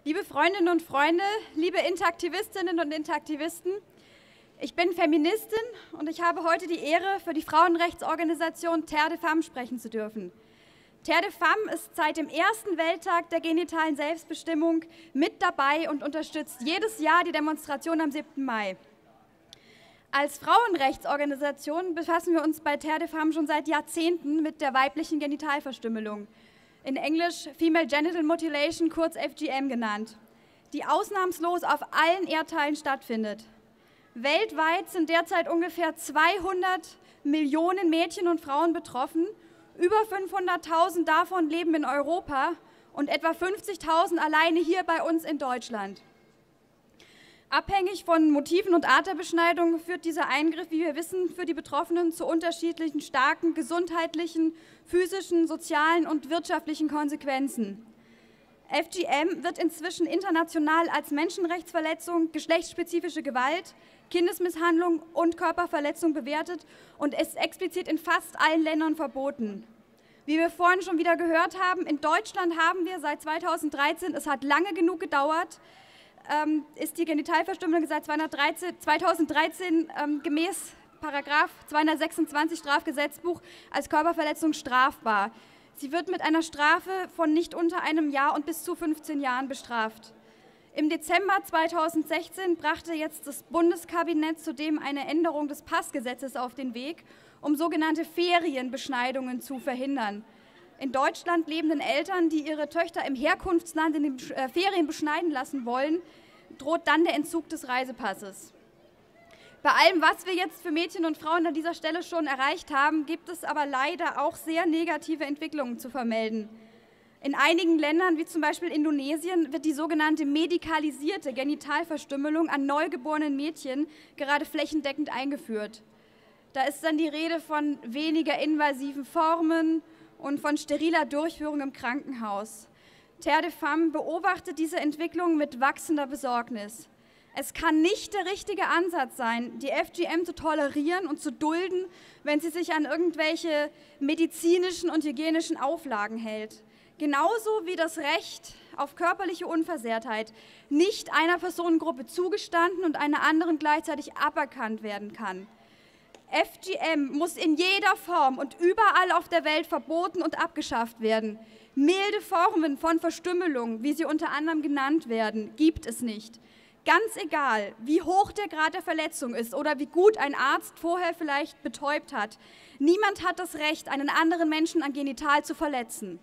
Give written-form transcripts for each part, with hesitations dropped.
Liebe Freundinnen und Freunde, liebe Interaktivistinnen und Interaktivisten, ich bin Feministin und ich habe heute die Ehre, für die Frauenrechtsorganisation Terre des Femmes sprechen zu dürfen. Terre des Femmes ist seit dem ersten Welttag der genitalen Selbstbestimmung mit dabei und unterstützt jedes Jahr die Demonstration am 7. Mai. Als Frauenrechtsorganisation befassen wir uns bei Terre des Femmes schon seit Jahrzehnten mit der weiblichen Genitalverstümmelung, in Englisch Female Genital Mutilation, kurz FGM genannt, die ausnahmslos auf allen Erdteilen stattfindet. Weltweit sind derzeit ungefähr 200 Millionen Mädchen und Frauen betroffen, über 500.000 davon leben in Europa und etwa 50.000 alleine hier bei uns in Deutschland. Abhängig von Motiven und Art der Beschneidung führt dieser Eingriff, wie wir wissen, für die Betroffenen zu unterschiedlichen starken gesundheitlichen, physischen, sozialen und wirtschaftlichen Konsequenzen. FGM wird inzwischen international als Menschenrechtsverletzung, geschlechtsspezifische Gewalt, Kindesmisshandlung und Körperverletzung bewertet und ist explizit in fast allen Ländern verboten. Wie wir vorhin schon wieder gehört haben, in Deutschland haben wir seit 2013, es hat lange genug gedauert, ist die Genitalverstümmelung seit 2013 gemäß Paragraph 226 Strafgesetzbuch als Körperverletzung strafbar. Sie wird mit einer Strafe von nicht unter einem Jahr und bis zu 15 Jahren bestraft. Im Dezember 2016 brachte jetzt das Bundeskabinett zudem eine Änderung des Passgesetzes auf den Weg, um sogenannte Ferienbeschneidungen zu verhindern. In Deutschland lebenden Eltern, die ihre Töchter im Herkunftsland in den Ferien beschneiden lassen wollen, droht dann der Entzug des Reisepasses. Bei allem, was wir jetzt für Mädchen und Frauen an dieser Stelle schon erreicht haben, gibt es aber leider auch sehr negative Entwicklungen zu vermelden. In einigen Ländern, wie zum Beispiel Indonesien, wird die sogenannte medikalisierte Genitalverstümmelung an neugeborenen Mädchen gerade flächendeckend eingeführt. Da ist dann die Rede von weniger invasiven Formen und von steriler Durchführung im Krankenhaus. Terre des Femmes beobachtet diese Entwicklung mit wachsender Besorgnis. Es kann nicht der richtige Ansatz sein, die FGM zu tolerieren und zu dulden, wenn sie sich an irgendwelche medizinischen und hygienischen Auflagen hält. Genauso wie das Recht auf körperliche Unversehrtheit nicht einer Personengruppe zugestanden und einer anderen gleichzeitig aberkannt werden kann. FGM muss in jeder Form und überall auf der Welt verboten und abgeschafft werden. Milde Formen von Verstümmelung, wie sie unter anderem genannt werden, gibt es nicht. Ganz egal, wie hoch der Grad der Verletzung ist oder wie gut ein Arzt vorher vielleicht betäubt hat, niemand hat das Recht, einen anderen Menschen an Genital zu verletzen.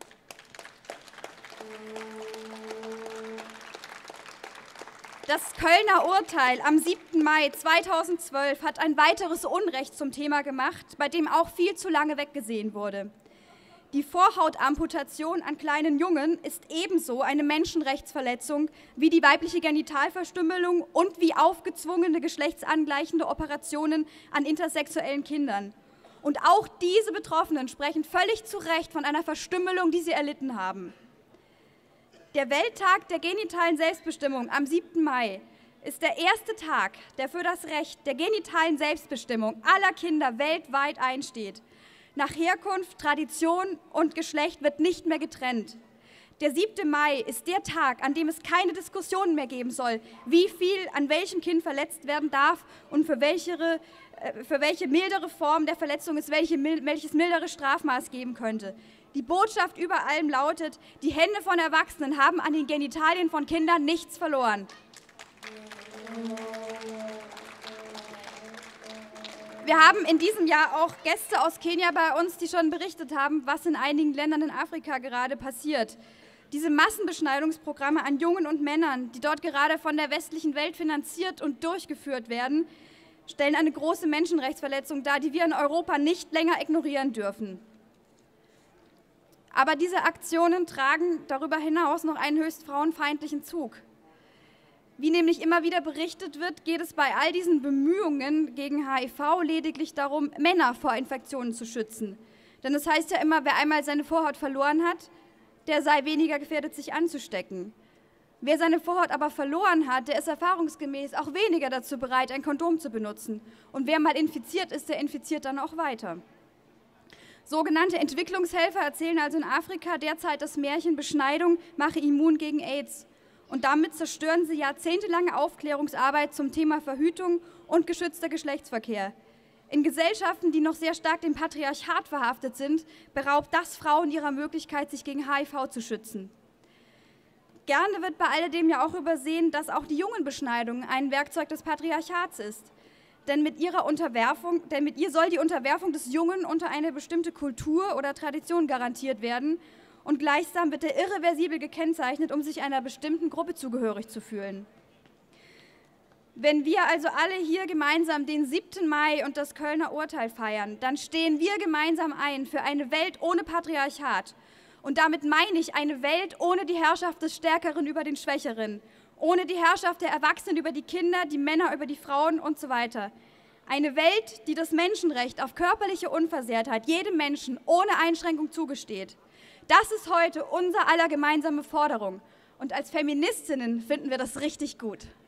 Das Kölner Urteil am 7. Mai 2012 hat ein weiteres Unrecht zum Thema gemacht, bei dem auch viel zu lange weggesehen wurde. Die Vorhautamputation an kleinen Jungen ist ebenso eine Menschenrechtsverletzung wie die weibliche Genitalverstümmelung und wie aufgezwungene geschlechtsangleichende Operationen an intersexuellen Kindern. Und auch diese Betroffenen sprechen völlig zu Recht von einer Verstümmelung, die sie erlitten haben. Der Welttag der genitalen Selbstbestimmung am 7. Mai ist der erste Tag, der für das Recht der genitalen Selbstbestimmung aller Kinder weltweit einsteht. Nach Herkunft, Tradition und Geschlecht wird nicht mehr getrennt. Der 7. Mai ist der Tag, an dem es keine Diskussionen mehr geben soll, wie viel an welchem Kind verletzt werden darf und für welche mildere Form der Verletzung es welches mildere Strafmaß geben könnte. Die Botschaft über allem lautet, die Hände von Erwachsenen haben an den Genitalien von Kindern nichts verloren. Wir haben in diesem Jahr auch Gäste aus Kenia bei uns, die schon berichtet haben, was in einigen Ländern in Afrika gerade passiert. Diese Massenbeschneidungsprogramme an Jungen und Männern, die dort gerade von der westlichen Welt finanziert und durchgeführt werden, stellen eine große Menschenrechtsverletzung dar, die wir in Europa nicht länger ignorieren dürfen. Aber diese Aktionen tragen darüber hinaus noch einen höchst frauenfeindlichen Zug. Wie nämlich immer wieder berichtet wird, geht es bei all diesen Bemühungen gegen HIV lediglich darum, Männer vor Infektionen zu schützen. Denn es heißt ja immer, wer einmal seine Vorhaut verloren hat, der sei weniger gefährdet, sich anzustecken. Wer seine Vorhaut aber verloren hat, der ist erfahrungsgemäß auch weniger dazu bereit, ein Kondom zu benutzen. Und wer mal infiziert ist, der infiziert dann auch weiter. Sogenannte Entwicklungshelfer erzählen also in Afrika derzeit das Märchen, Beschneidung mache immun gegen AIDS. Und damit zerstören sie jahrzehntelange Aufklärungsarbeit zum Thema Verhütung und geschützter Geschlechtsverkehr. In Gesellschaften, die noch sehr stark dem Patriarchat verhaftet sind, beraubt das Frauen ihrer Möglichkeit, sich gegen HIV zu schützen. Gerne wird bei alledem ja auch übersehen, dass auch die Jungenbeschneidung ein Werkzeug des Patriarchats ist. Denn mit ihr soll die Unterwerfung des Jungen unter eine bestimmte Kultur oder Tradition garantiert werden und gleichsam wird er irreversibel gekennzeichnet, um sich einer bestimmten Gruppe zugehörig zu fühlen. Wenn wir also alle hier gemeinsam den 7. Mai und das Kölner Urteil feiern, dann stehen wir gemeinsam ein für eine Welt ohne Patriarchat. Und damit meine ich eine Welt ohne die Herrschaft des Stärkeren über den Schwächeren, ohne die Herrschaft der Erwachsenen über die Kinder, die Männer über die Frauen und so weiter. Eine Welt, die das Menschenrecht auf körperliche Unversehrtheit jedem Menschen ohne Einschränkung zugesteht. Das ist heute unser aller gemeinsame Forderung. Und als Feministinnen finden wir das richtig gut.